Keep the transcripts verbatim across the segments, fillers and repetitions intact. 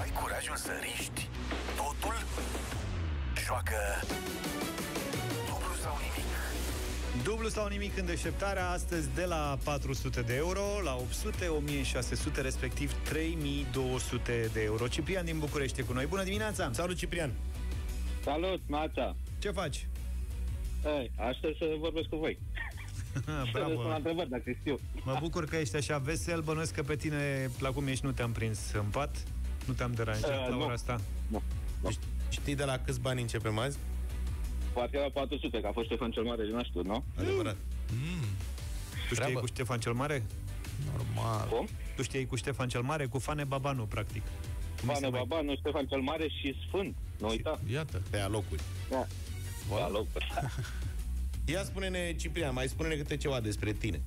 Ai curajul să riști totul? Joacă dublu sau nimic. Dublu sau nimic în deșteptarea. Astăzi de la patru sute de euro la opt sute, o mie șase sute, respectiv trei mii două sute de euro. Ciprian din București e cu noi. Bună dimineața! Salut, Ciprian! Salut, Mața! Ce faci? Ei, aștept să vorbesc cu voi. Bravo! La întrebări, dacă știu. Mă bucur că ești așa vesel. Bănuiesc că pe tine, la cum ești, nu te-am prins în pat. Nu te-am deranjat uh, la nu. ora asta. Nu. nu. Știi de la câți bani începem azi? Poate la patru sute, că a fost Ștefan cel Mare din Aștut, nu? Adevărat. Mm. Tu știi Treabă. cu Ștefan cel Mare? Normal. Cum? Tu știi cu Ștefan cel Mare? Cu Fane Babanu, practic. Fane Babanu, Ștefan cel Mare și Sfânt. Nu uita. Iată, pe alocuri. Da. Pe alocuri. Ia spune-ne, Ciprian, mai spune-ne câte ceva despre tine.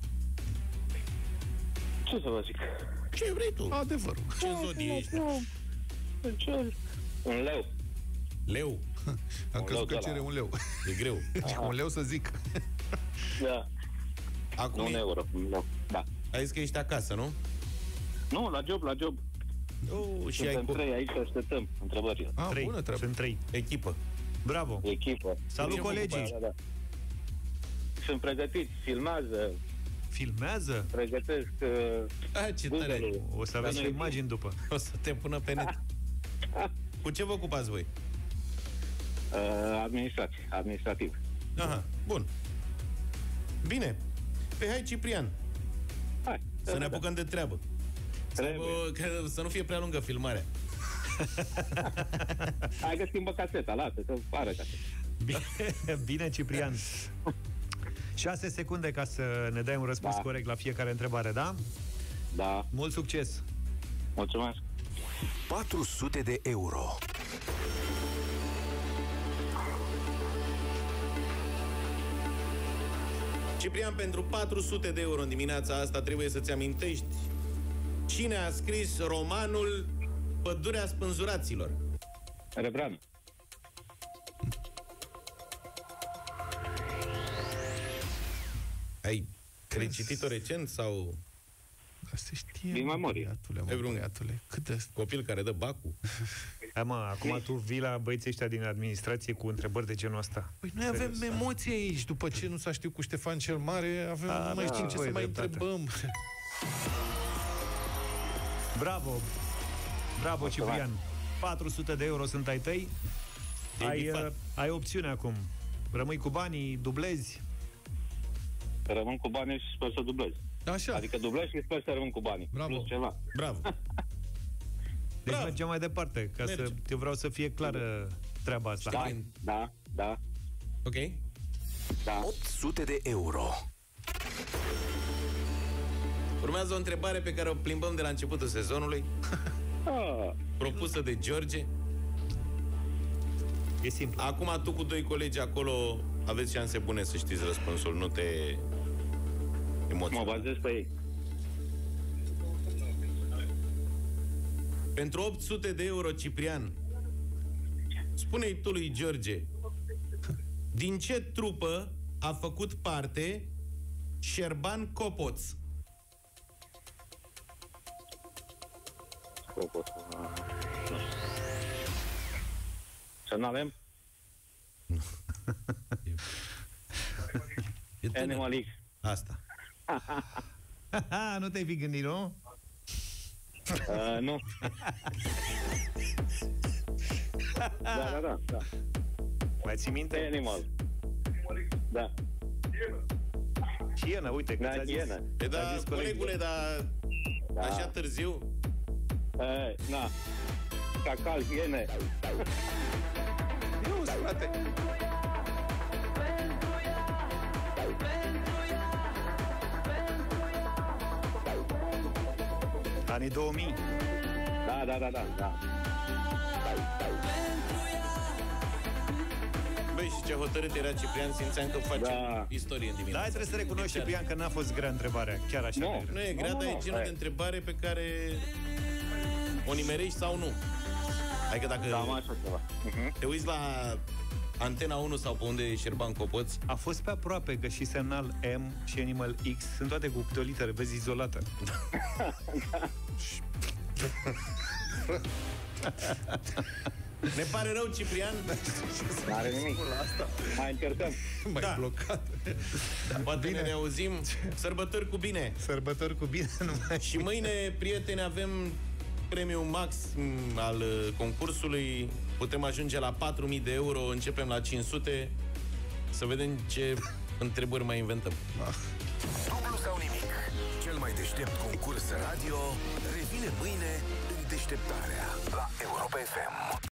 Ce să vă zic? Ce vrei tu? Adevărul. Ce zodie ești? Ce? Un leu. Leu. Am crezut că cere un leu. E greu. Un leu să zic. Da. Acum Nu un e... euro, un leu. Da. Ai zis că ești acasă, nu? Nu, la job, la job. Oh, și ai Suntem cu... trei aici, așteptăm întrebările. Ah, Trei. bună treabă. Sunt trei. echipă. Bravo. Echipă. Salut, Ce colegii. da, da. Sunt pregătiți, filmează, Filmează? pregătesc uh, Ah, ce tare. Google-ul. O să aveți Dar și nu e imagini după. O să te pună pe net. Cu ce vă ocupați voi? Uh, administrativ, administrativ. Aha, bun. Bine. Pe hai, Ciprian, Hai, să ne apucăm de treabă. Să, Trebuie. aibă, că, să nu fie prea lungă filmarea. Hai că schimbă caseta, lasă, că are caseta. Bine, bine, Ciprian. șase secunde ca să ne dai un răspuns Da. corect la fiecare întrebare, da? Da, Mult succes! mulțumesc. patru sute de euro. Ciprian, pentru patru sute de euro în dimineața asta trebuie să-ți amintești cine a scris romanul Pădurea spânzuraților. Rebran. Ai recitit-o recent sau Asta știe, Din memorie. băiatule, mă, Ai vreun- băiatule. Cât de... copil care dă bacul? Hai mă, acum tu vii la băieții ăștia din administrație cu întrebări de genul ăsta. Păi noi avem Serios, emoții aici. După ce nu s-a știut cu Ștefan cel Mare, avem, A, nu mai da, știm ce voi să mai dreptate. întrebăm. Bravo! Bravo, Ciprian! patru sute de euro sunt ai tăi. E Ai, bifat. uh, ai opțiune acum. Rămâi cu banii, dublezi. Rămân cu banii și sper să dublez. Așa. Adică dublez și sper să rămân cu banii. Bravo. Plus ceva. Bravo. Deci Bravo. mergem mai departe, ca Mergem. să, eu vreau să fie clară treaba asta. Da, da, da, Ok. da. opt sute de euro. Urmează o întrebare pe care o plimbăm de la începutul sezonului, Ah, propusă de George. E simplu. Acum tu cu doi colegi acolo aveți șanse bune să știți răspunsul, nu te mă emoționa. bazez pe ei. Pentru opt sute de euro, Ciprian, spune-i tu lui George, din ce trupă a făcut parte Șerban Copoț? Să nu avem E tânăr. Animal X. Asta. Nu te-ai fi gândit, nu? Uh, nu. Da, da, da, da. Mai ții minte? Animal. Da. Hienă, uite, că Da, ți-a zis. hienă. E ți-a da, zis colegul. colegule, dar Da. așa târziu. Eh, na. Cacal, iene. Eu, frate. Anii două mii. Da, da, da, da, da. Băi, și ce hotărât era Ciprian, simțeam că face Da. istorie în Da, dimineața. trebuie să recunoști, Chiar. Ciprian, că n-a fost grea întrebarea. Chiar așa. Nu. de grea. Nu e grea, Nu, dar nu, e nu, genul hai. de întrebare pe care o nimerești sau nu. Adică dacă Da, am așa ceva. Uh-huh. te uiți la Antena unu sau pe unde e Șerban Copoț, A fost pe aproape, că și semnal M și Animal X sunt toate cu câte o literă, vezi, izolată. Ne pare rău, Ciprian. N-are nimic. Mai încercăm. Mai Da. blocat. Poate ne reauzim. Sărbători cu bine. Sărbători cu bine. Numai. Și mâine, prieteni, avem premiul maxim al uh, concursului. Putem ajunge la patru mii de euro. Începem la cinci sute. Să vedem ce întrebări mai inventăm. Dublu sau nimic. Cel mai deștept concurs radio revine mâine în deșteptarea la Europa F M.